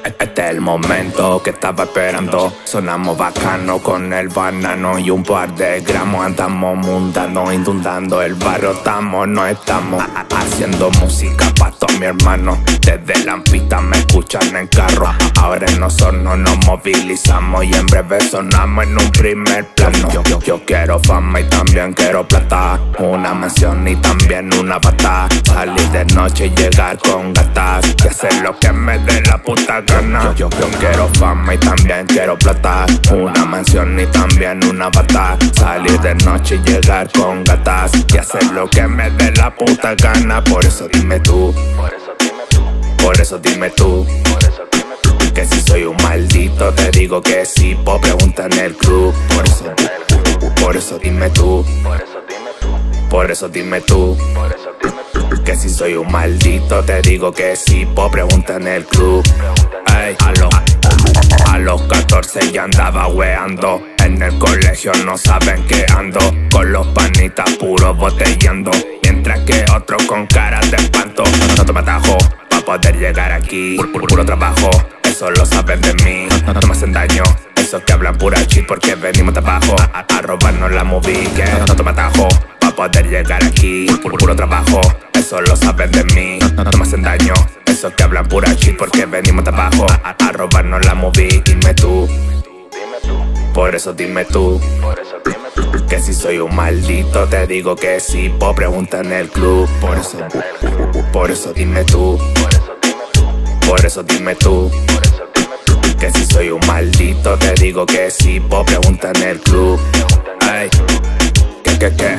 Este es el momento que estaba esperando. Sonamos bacano con el banano y un par de gramos. Andamos mundano, inundando el barrio. No estamos haciendo música pa' todos mis hermanos. Desde la pista me escuchan en carro. Ahora en nosotros nos movilizamos y en breve sonamos en un primer plano. Yo quiero fama y también quiero plata, una mansión y también una bata. Salir de noche y llegar con gatas y hacer lo que me dé la puta gana. Yo quiero fama y también quiero plata, una mansión y también una bata. Salir de noche y llegar con gatas y hacer lo que me dé la puta gana. Por eso dime tú, por eso dime tú, que si soy un maldito te digo que sí. Po pregunta en el club. Por eso dime tú, por eso dime tú, que si soy un maldito te digo que sí. Po pregunta en el club. Ey, a los 14 ya andaba weando. En el colegio no saben que ando con los panitas puros botellando, mientras que otros con caras de espanto. No toma atajo pa' poder llegar aquí. Puro trabajo, eso lo saben de mí. No me hacen daño esos que hablan pura shit, porque venimos de abajo a robarnos la movie. Que no toma atajo pa' poder llegar aquí. Puro trabajo, eso lo saben de mí. No me hacen daño esos que hablan pura shit, porque venimos de abajo a robarnos la movie. Dime tú, por eso dime tú, que si soy un maldito te digo que sí. Po pregunta en el club. Por eso dime tú, por eso dime tú, que si soy un maldito te digo que sí. Po pregunta en el club. Ey, ¿qué?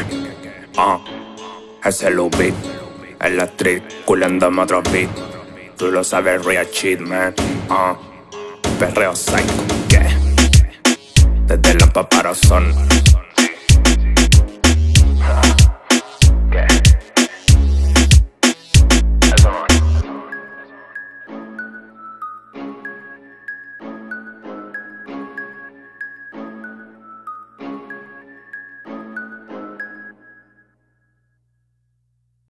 Ese loop beat en la street, culándome otro beat. Tú lo sabes, real shit, man. Perreo psycho, ¿qué? Desde la paparazón.